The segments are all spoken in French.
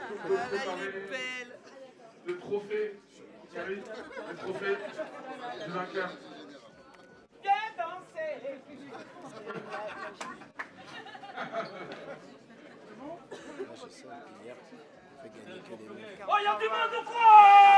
le trophée qui arrive, le trophée du vainqueur. Viens danser. Oh, il y a du monde au fond.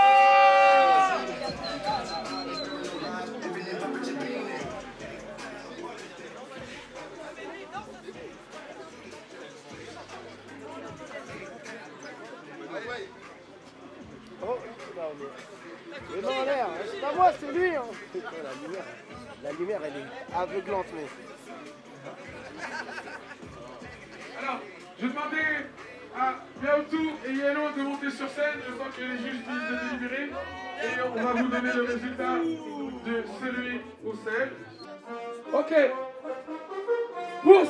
Oh, il est dans l'air, c'est pas moi, c'est lui hein. La lumière elle est aveuglante mais... Alors, je demandais à Biaoutou et Yellow de monter sur scène, je crois que les juges finissent de délibérer, et on va vous donner le résultat de celui ou celle. Ok, pour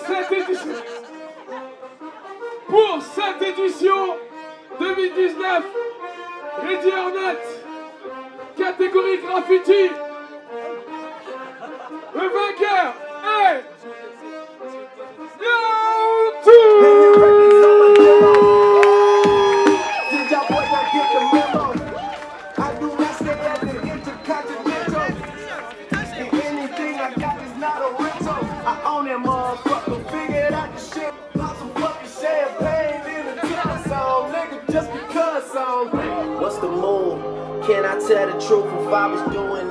cette édition 2019, Ready or Not, catégorie graffiti, le vainqueur est What's the move? Can I tell the truth? If I was doing